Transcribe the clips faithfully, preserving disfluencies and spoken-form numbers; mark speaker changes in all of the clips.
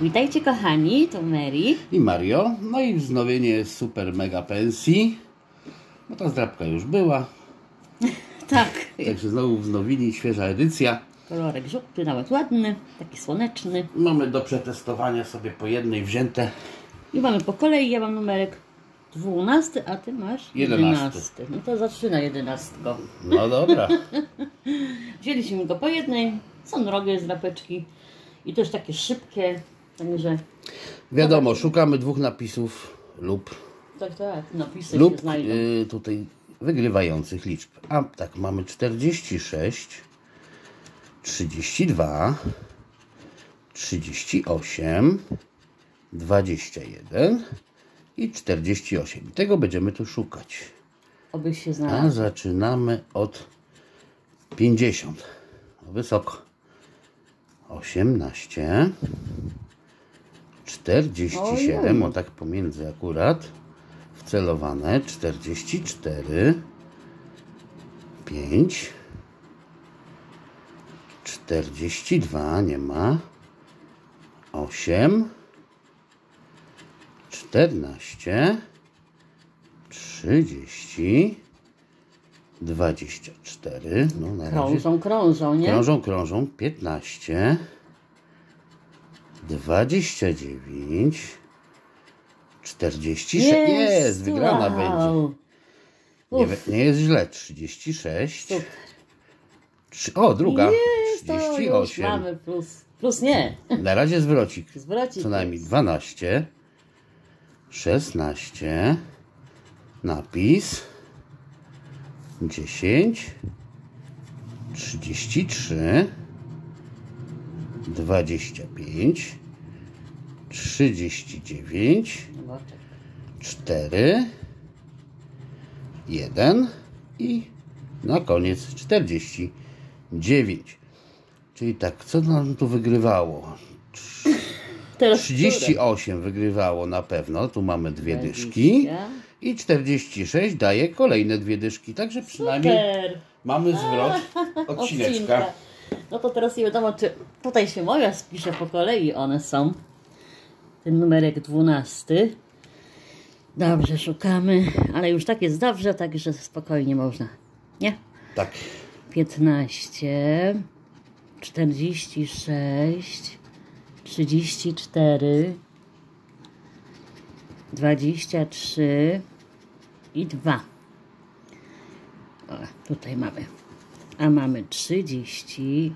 Speaker 1: Witajcie kochani, to Mary
Speaker 2: i Mario. No i wznowienie super mega pensji. No ta zdrabka już była.
Speaker 1: Tak.
Speaker 2: Także znowu wznowili, świeża edycja.
Speaker 1: Kolorek żółty, nawet ładny, taki słoneczny.
Speaker 2: Mamy do przetestowania sobie po jednej wzięte.
Speaker 1: I mamy po kolei, ja mam numerek dwunasty, a ty masz jedenasty. No to zaczyna jedenastką.
Speaker 2: No dobra.
Speaker 1: Wzięliśmy go po jednej, są drogie zdrapeczki i też takie szybkie, także...
Speaker 2: Wiadomo, szukamy dwóch napisów lub...
Speaker 1: Tak, tak, napisy
Speaker 2: lub
Speaker 1: się znajdą.
Speaker 2: y, tutaj wygrywających liczb. A tak, mamy czterdzieści sześć, trzydzieści dwa, trzydzieści osiem, dwadzieścia jeden i czterdzieści osiem. I tego będziemy tu szukać.
Speaker 1: Obyś się znalazł.
Speaker 2: A zaczynamy od pięćdziesiąt. Wysoko. osiemnaście, czterdzieści siedem, o tak pomiędzy akurat. Wcelowane. czterdzieści cztery, pięć, czterdzieści dwa, nie ma, osiem, czternaście, trzydzieści, dwadzieścia cztery, no na razie
Speaker 1: Krążą, krążą, nie?
Speaker 2: krążą, krążą, piętnaście, dwadzieścia dziewięć, czterdzieści sześć, jest, jest wygrana
Speaker 1: wow.
Speaker 2: będzie. Nie, nie jest źle, trzydzieści sześć.
Speaker 1: Super.
Speaker 2: Trzy, o, druga.
Speaker 1: Jest,
Speaker 2: trzydzieści osiem.
Speaker 1: To już mamy plus. Plus nie.
Speaker 2: Na razie zwrocik.
Speaker 1: Zwrocik
Speaker 2: Co najmniej dwanaście, szesnaście, napis, dziesięć, trzydzieści trzy, dwadzieścia pięć, trzydzieści dziewięć, cztery, jeden i na koniec czterdzieści dziewięć. Czyli tak, co nam tu wygrywało? trzydzieści osiem wygrywało na pewno, tu mamy dwie dyszki i czterdzieści sześć daje kolejne dwie dyszki, także przynajmniej super. Mamy zwrot odcineczka.
Speaker 1: No to teraz nie wiadomo, czy tutaj się moja spisze po kolei, one są. Ten numerek dwunasty. Dobrze, szukamy, ale już tak jest dobrze, także spokojnie można, nie?
Speaker 2: Tak.
Speaker 1: piętnaście, czterdzieści sześć, trzydzieści cztery, dwadzieścia trzy i dwa. O, tutaj mamy. A mamy trzydzieści,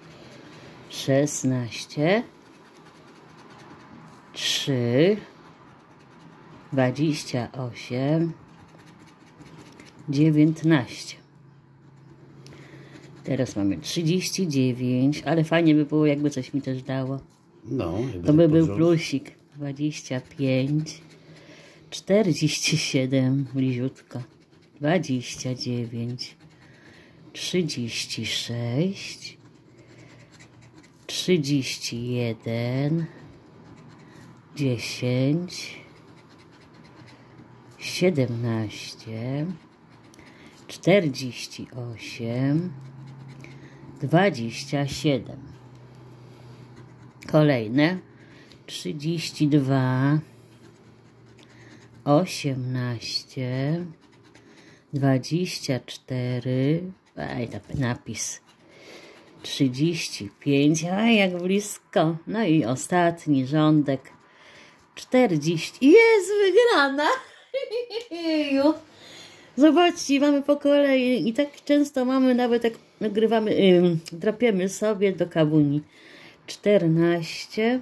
Speaker 1: szesnaście, trzy, dwadzieścia osiem, dziewiętnaście. Teraz mamy trzydzieści dziewięć, ale fajnie by było, jakby coś mi też dało.
Speaker 2: No,
Speaker 1: to by był plusik. dwadzieścia pięć, czterdzieści siedem, bliziutko, dwadzieścia dziewięć, trzydzieści sześć, trzydzieści jeden, dziesięć, siedemnaście, czterdzieści osiem, dwadzieścia siedem. Kolejne trzydzieści dwa, osiemnaście, dwadzieścia cztery, aj tam napis, trzydzieści pięć, aj jak blisko. No i ostatni rządek, czterdzieści, jest wygrana. Zobaczcie, mamy po kolei i tak często mamy, nawet jak nagrywamy, yy, drapiemy sobie do kabuni. czternaście,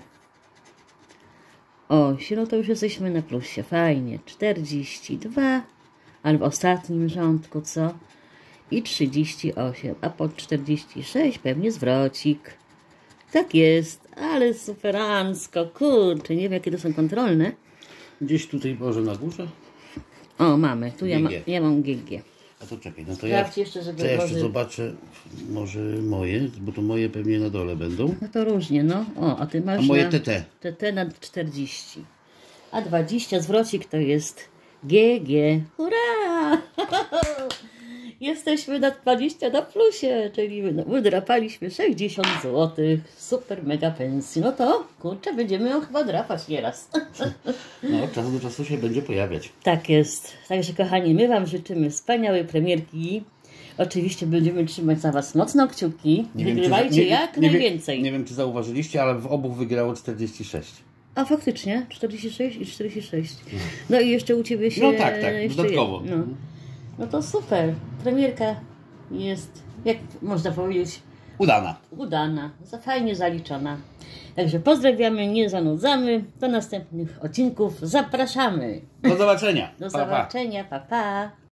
Speaker 1: osiem, no to już jesteśmy na plusie, fajnie. czterdzieści dwa, ale w ostatnim rządku, co? I trzydzieści osiem, a pod czterdzieści sześć pewnie zwrocik. Tak jest, ale superancko, kurczę, nie wiem jakie to są kontrolne.
Speaker 2: Gdzieś tutaj może na górze?
Speaker 1: O, mamy, tu ja, ma, ja mam G G.
Speaker 2: A to czekaj, no to ja,
Speaker 1: jeszcze, żeby
Speaker 2: to ja jeszcze
Speaker 1: może...
Speaker 2: zobaczę może moje, bo to moje pewnie na dole będą.
Speaker 1: No to różnie, no. O, a ty masz
Speaker 2: a moje
Speaker 1: na...
Speaker 2: T T.
Speaker 1: T T na czterdzieści. A dwadzieścia zwrocik to jest G G. Hurra! Jesteśmy na dwadzieścia na plusie, czyli wydrapaliśmy sześćdziesiąt złotych. Super mega pensji. No to, kurczę, będziemy ją chyba drapać nieraz.
Speaker 2: No, od czasu do czasu się będzie pojawiać.
Speaker 1: Tak jest. Także kochani, my Wam życzymy wspaniałej premierki. Oczywiście będziemy trzymać za Was mocno kciuki. Nie Wygrywajcie wiem, czy, nie, jak nie, najwięcej.
Speaker 2: Nie, nie wiem, czy zauważyliście, ale w obu wygrało czterdzieści sześć.
Speaker 1: A faktycznie, czterdzieści sześć i czterdzieści sześć. No i jeszcze u Ciebie się...
Speaker 2: No tak, tak, dodatkowo.
Speaker 1: No. no to super. Premierka jest, jak można powiedzieć...
Speaker 2: Udana.
Speaker 1: Udana. Za fajnie zaliczona. Także pozdrawiamy, nie zanudzamy. Do następnych odcinków zapraszamy.
Speaker 2: Do zobaczenia.
Speaker 1: Do
Speaker 2: pa,
Speaker 1: zobaczenia. Pa, pa.